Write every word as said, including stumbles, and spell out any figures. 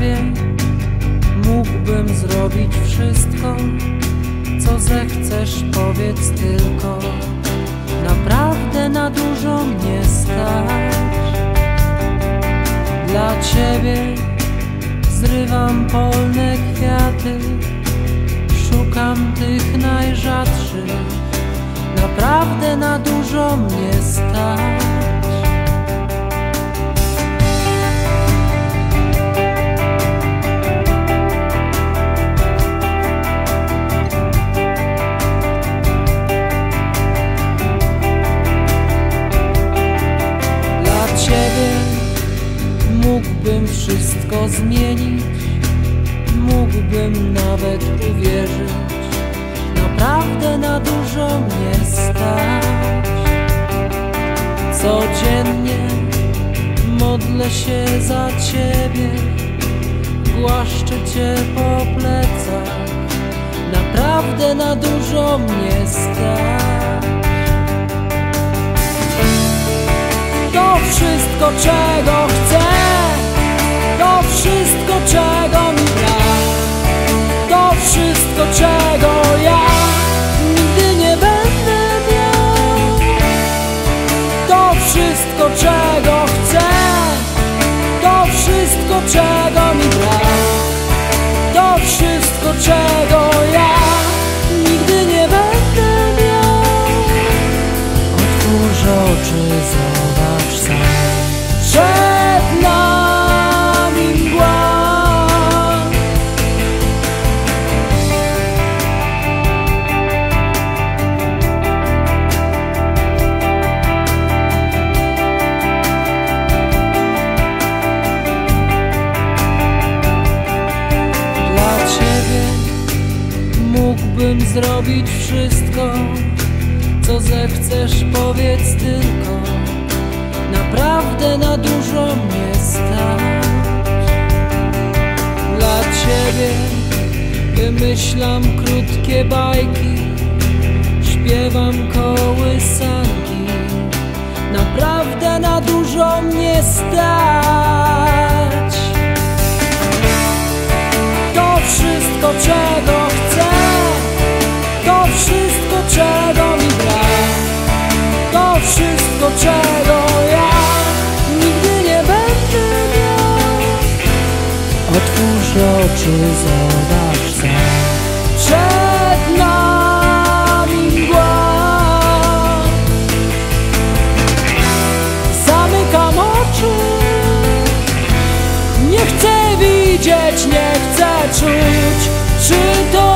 Ciebie mógłbym zrobić wszystko, co zechcesz, powiedz tylko. Naprawdę na dużo mnie stać. Dla Ciebie zrywam polne kwiaty, szukam tych najrzadszych. Naprawdę na dużo mnie stać. Dla Ciebie mógłbym wszystko zmienić, mógłbym nawet uwierzyć. Naprawdę na dużo mnie stać. Codziennie modlę się za Ciebie, głaszczę Cię po plecach. Naprawdę na dużo mnie stać. To wszystko, czego chcę, to wszystko, czego mi brak, to wszystko, czego ja nigdy nie będę miał. To wszystko, czego chcę, to wszystko, czego mi brak, to wszystko, czego ja nigdy nie będę miał. Otwórz oczy, zobacz sam, przed nami mgła. Mógłbym zrobić wszystko, co zechcesz, powiedz tylko. Naprawdę na dużo mnie stać. Dla Ciebie wymyślam krótkie bajki, śpiewam kołysanki. Naprawdę na dużo mnie stać. To wszystko, czego chcę, to wszystko, czego mi brak, to wszystko, czego ja nigdy nie będę miał. Otwórz oczy, zobacz sam, przed nami mgła. Zamykam oczy, nie chcę widzieć, nie chcę czuć, czy to